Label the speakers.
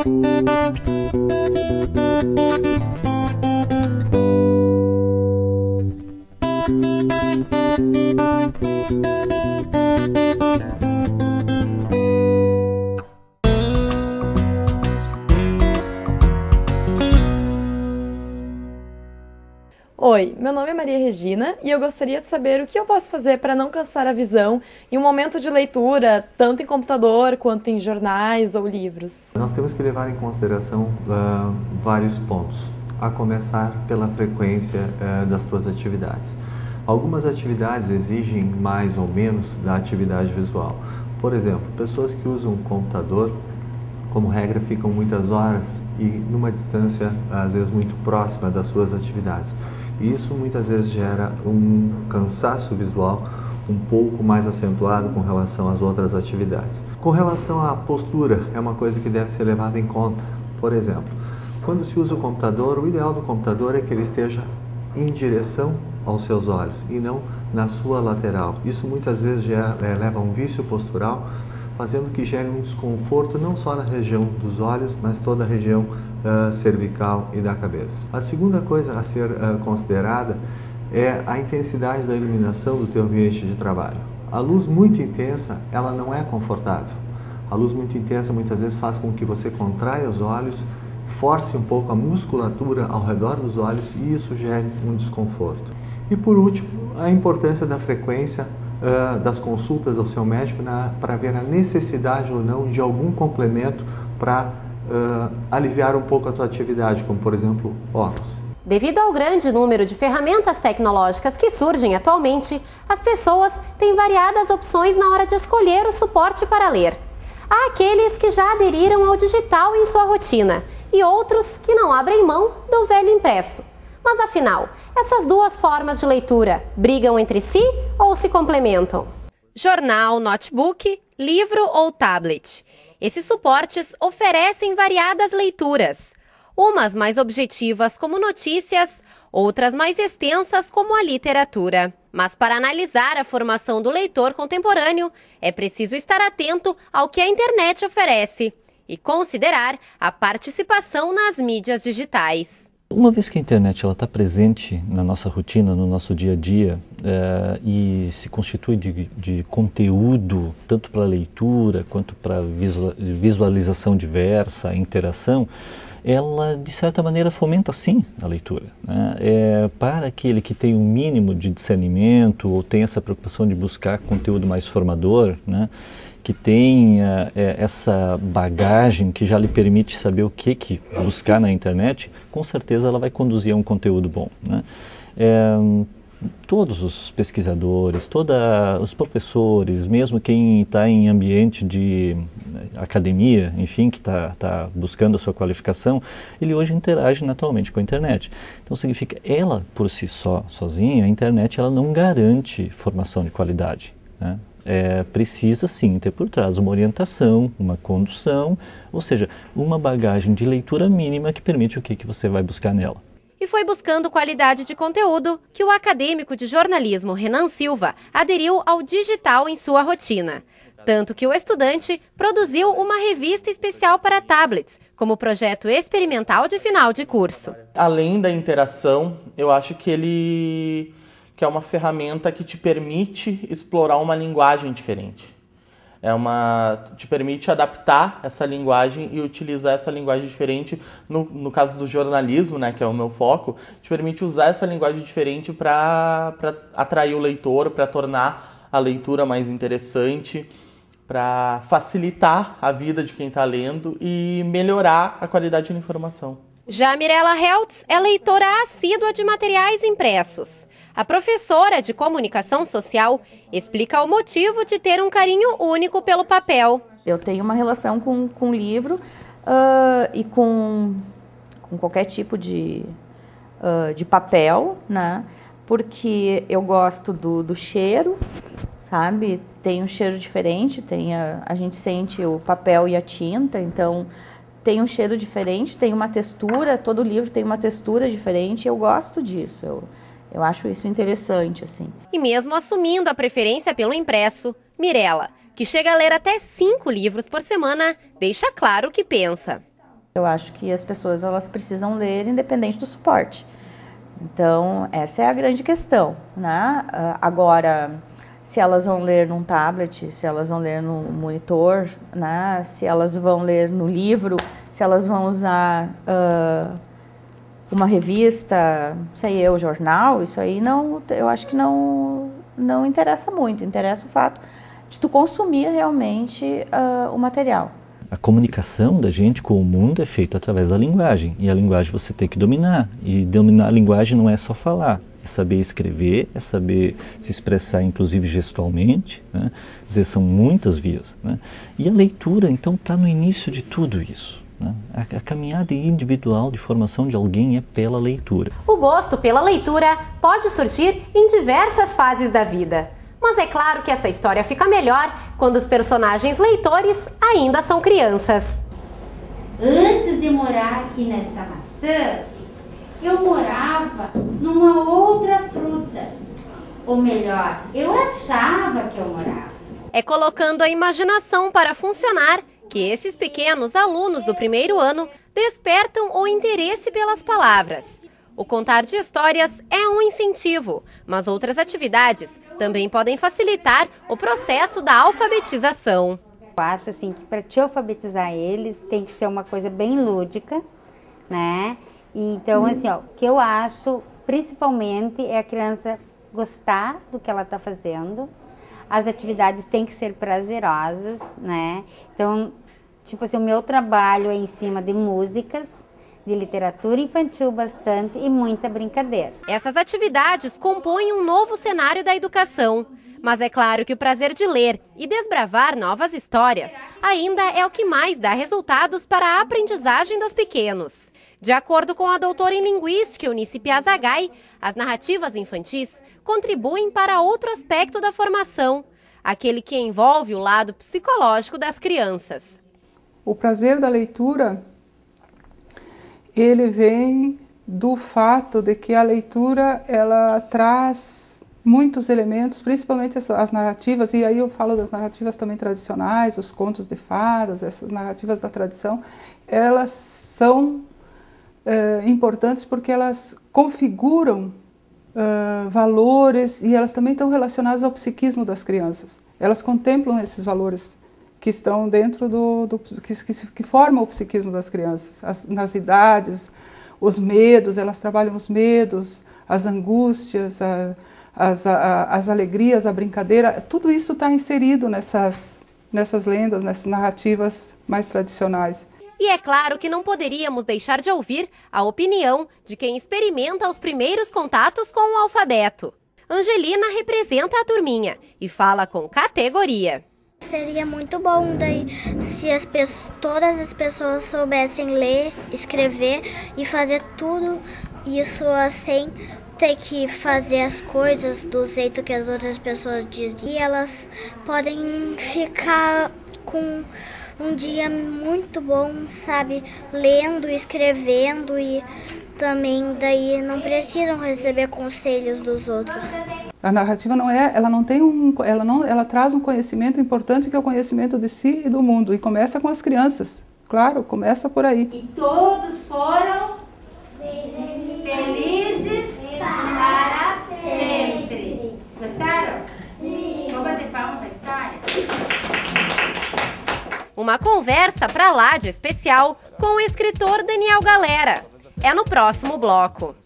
Speaker 1: Oi, meu nome é Maria Regina e eu gostaria de saber o que eu posso fazer para não cansar a visão em um momento de leitura, tanto em computador quanto em jornais ou livros.
Speaker 2: Nós temos que levar em consideração vários pontos, a começar pela frequência das suas atividades. Algumas atividades exigem mais ou menos da atividade visual. Por exemplo, pessoas que usam o computador, como regra, ficam muitas horas e numa distância, às vezes, muito próxima das suas atividades. E isso muitas vezes gera um cansaço visual um pouco mais acentuado com relação às outras atividades. Com relação à postura, é uma coisa que deve ser levada em conta. Por exemplo, quando se usa o computador, o ideal do computador é que ele esteja em direção aos seus olhos e não na sua lateral. Isso muitas vezes leva a um vício postural, fazendo que gere um desconforto não só na região dos olhos, mas toda a região cervical e da cabeça. A segunda coisa a ser considerada é a intensidade da iluminação do teu ambiente de trabalho. A luz muito intensa, ela não é confortável. A luz muito intensa muitas vezes faz com que você contraia os olhos, force um pouco a musculatura ao redor dos olhos e isso gere um desconforto. E por último, a importância da frequência das consultas ao seu médico para ver a necessidade ou não de algum complemento para aliviar um pouco a tua atividade, como por exemplo, óculos.
Speaker 3: Devido ao grande número de ferramentas tecnológicas que surgem atualmente, as pessoas têm variadas opções na hora de escolher o suporte para ler. Há aqueles que já aderiram ao digital em sua rotina e outros que não abrem mão do velho impresso. Mas afinal, essas duas formas de leitura brigam entre si ou se complementam? Jornal, notebook, livro ou tablet. Esses suportes oferecem variadas leituras, umas mais objetivas como notícias, outras mais extensas como a literatura. Mas para analisar a formação do leitor contemporâneo, é preciso estar atento ao que a internet oferece e considerar a participação nas mídias digitais.
Speaker 4: Uma vez que a internet está presente na nossa rotina, no nosso dia a dia, e se constitui de conteúdo, tanto para leitura quanto para visualização diversa, interação, ela de certa maneira fomenta sim a leitura, né? Para aquele que tem um mínimo de discernimento ou tem essa preocupação de buscar conteúdo mais formador, né? Que tenha essa bagagem que já lhe permite saber o que buscar na internet, com certeza ela vai conduzir a um conteúdo bom, né? Todos os pesquisadores, os professores, mesmo quem está em ambiente de academia, enfim, que está buscando a sua qualificação, ele hoje interage naturalmente com a internet. Então significa, ela por si sozinha, a internet ela não garante formação de qualidade, né? Precisa sim ter por trás uma orientação, uma condução, ou seja, uma bagagem de leitura mínima que permite o que você vai buscar nela.
Speaker 3: E foi buscando qualidade de conteúdo que o acadêmico de jornalismo Renan Silva aderiu ao digital em sua rotina. Tanto que o estudante produziu uma revista especial para tablets, como projeto experimental de final de curso.
Speaker 5: Além da interação, eu acho que é uma ferramenta que te permite explorar uma linguagem diferente. Te permite adaptar essa linguagem e utilizar essa linguagem diferente, no caso do jornalismo, né, que é o meu foco, te permite usar essa linguagem diferente para atrair o leitor, para tornar a leitura mais interessante, para facilitar a vida de quem está lendo e melhorar a qualidade da informação.
Speaker 3: Já Mirella Heltz é leitora assídua de materiais impressos. A professora de comunicação social explica o motivo de ter um carinho único pelo papel.
Speaker 6: Eu tenho uma relação com livro e com qualquer tipo de papel, né? Porque eu gosto do cheiro, sabe? Tem um cheiro diferente, a gente sente o papel e a tinta, então tem um cheiro diferente, tem uma textura, todo livro tem uma textura diferente, eu gosto disso, eu acho isso interessante, assim.
Speaker 3: E mesmo assumindo a preferência pelo impresso, Mirella, que chega a ler até 5 livros por semana, deixa claro o que pensa.
Speaker 6: Eu acho que as pessoas elas precisam ler independente do suporte. Então, essa é a grande questão, né? Agora, se elas vão ler num tablet, se elas vão ler no monitor, né? Se elas vão ler no livro, se elas vão usar uma revista, sei eu, jornal, isso aí não, eu acho que não interessa muito. Interessa o fato de tu consumir realmente o material.
Speaker 4: A comunicação da gente com o mundo é feita através da linguagem, e a linguagem você tem que dominar, e dominar a linguagem não é só falar, é saber escrever, é saber se expressar inclusive gestualmente, né? Quer dizer, são muitas vias, né? E a leitura então está no início de tudo isso, né? A caminhada individual de formação de alguém é pela leitura.
Speaker 3: O gosto pela leitura pode surgir em diversas fases da vida. Mas é claro que essa história fica melhor quando os personagens leitores ainda são crianças.
Speaker 7: Antes de morar aqui nessa maçã, eu morava numa outra fruta. Ou melhor, eu achava que eu morava.
Speaker 3: É colocando a imaginação para funcionar que esses pequenos alunos do primeiro ano despertam o interesse pelas palavras. O contar de histórias é um incentivo, mas outras atividades também podem facilitar o processo da alfabetização.
Speaker 8: Eu acho assim que para te alfabetizar eles tem que ser uma coisa bem lúdica, né? E então assim, ó, o que eu acho principalmente é a criança gostar do que ela está fazendo. As atividades têm que ser prazerosas, né? Então, tipo assim, o meu trabalho é em cima de músicas, de literatura infantil bastante e muita brincadeira.
Speaker 3: Essas atividades compõem um novo cenário da educação. Mas é claro que o prazer de ler e desbravar novas histórias ainda é o que mais dá resultados para a aprendizagem dos pequenos. De acordo com a doutora em Linguística, Eunice Piazzagai, as narrativas infantis contribuem para outro aspecto da formação, aquele que envolve o lado psicológico das crianças.
Speaker 9: O prazer da leitura, ele vem do fato de que a leitura ela traz muitos elementos, principalmente as narrativas, e aí eu falo das narrativas também tradicionais, os contos de fadas, essas narrativas da tradição, elas são importantes porque elas configuram valores e elas também estão relacionadas ao psiquismo das crianças. Elas contemplam esses valores que estão dentro que formam o psiquismo das crianças, nas idades, os medos, elas trabalham os medos, as angústias, as alegrias, a brincadeira, tudo isso está inserido nessas lendas, nessas narrativas mais tradicionais.
Speaker 3: E é claro que não poderíamos deixar de ouvir a opinião de quem experimenta os primeiros contatos com o alfabeto. Angelina representa a turminha e fala com categoria.
Speaker 10: Seria muito bom daí se todas as pessoas soubessem ler, escrever e fazer tudo isso sem ter que fazer as coisas do jeito que as outras pessoas dizem. E elas podem ficar com um dia muito bom, sabe, lendo, escrevendo e também daí não precisam receber conselhos dos outros.
Speaker 9: A narrativa ela traz um conhecimento importante que é o conhecimento de si e do mundo e começa com as crianças. Claro, começa por aí.
Speaker 7: E todos foram felizes para sempre. Gostaram? Sim. Vamos bater palma para a história?
Speaker 3: Uma conversa pra lá de especial com o escritor Daniel Galera. É no próximo bloco.